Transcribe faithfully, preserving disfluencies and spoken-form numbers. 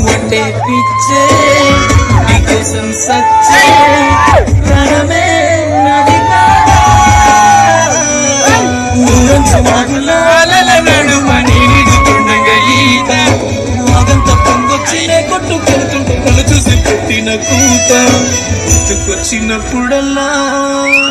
అంటే పిచ్చే నీకోసం సచ్చే ప్రాణమే నాది నడుమని నిడుతుండగా ఈత అదంతా పొంగొచ్చినే కొట్టు పెడుతుంటే కళ్ళు చూసి పెట్టిన కూత గుర్తుకొచ్చినప్పుడల్లా